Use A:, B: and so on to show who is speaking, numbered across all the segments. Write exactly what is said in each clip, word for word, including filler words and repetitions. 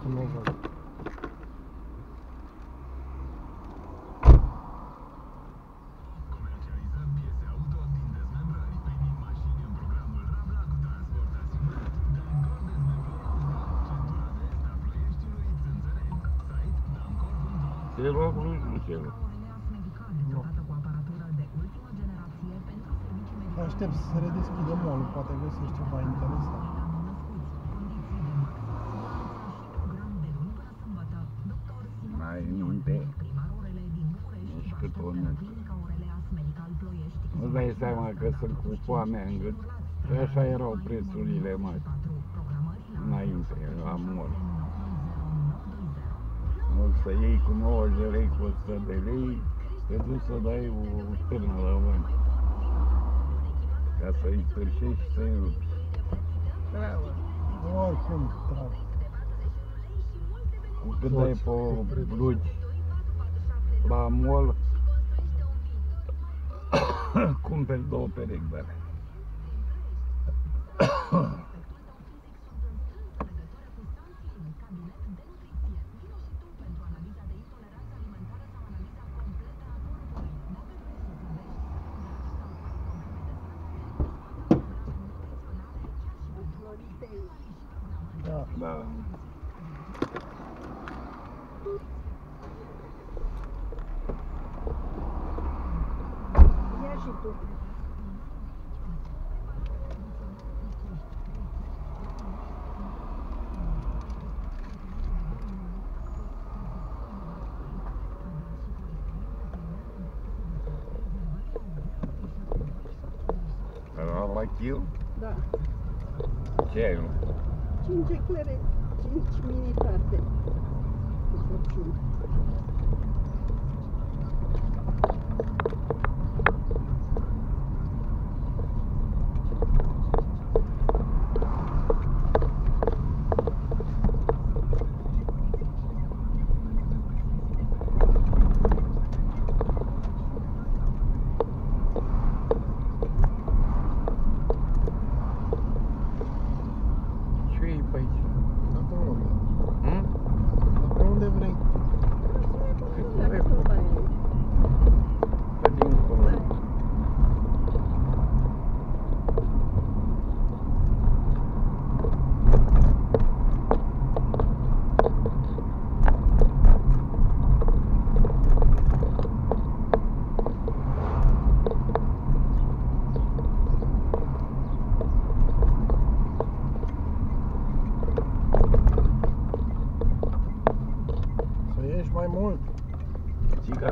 A: nu văd.
B: Se rog lui Lucian.
A: Nu. Aștept să se redeschidă mall, poate găsești ceva interesant.
B: Mai minte. Nici cât o nătă. Nu dai seama că sunt cu foamea în gât. Și așa erau prețurile mari. Înainte, la mall. O să iei cu nouăzeci de lei, cu o sută de lei, te duci să dai o târnă la oameni. Ca să-i sfârșești și să-i rupi. Bravo!
A: Oricum, trag.
B: Cu cât dai pe blugi la mall, cumperi două perechi de alea.
A: Da.
B: Da.
C: Ia și tu.
B: Era la kill?
C: Da.
B: Ce ai, nu?
C: cinci eclere, cinci mini tarte. Cu forciune.
A: Mai mult.
B: Țigan.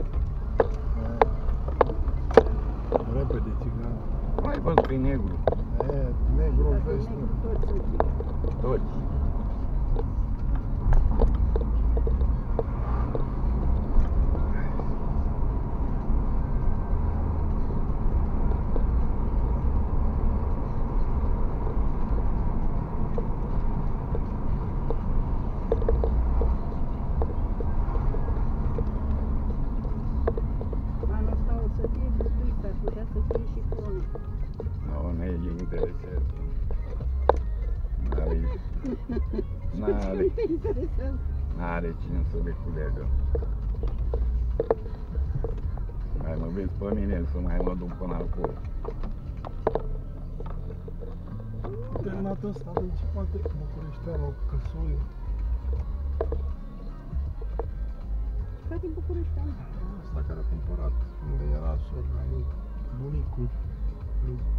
A: Repede, țigan.
B: Mai văd pe negru.
A: E, negru în vest.
B: Toți. N-are, n-are cine să le culegă. Hai, mă vezi pe mine să mai mă duc până acolo.
A: Terminatul ăsta de ce poate Bucureșteanul, Căsuiu.
C: Care din Bucureșteanul?
A: Asta care a cumpărat unde era sora lui, bunicul lui.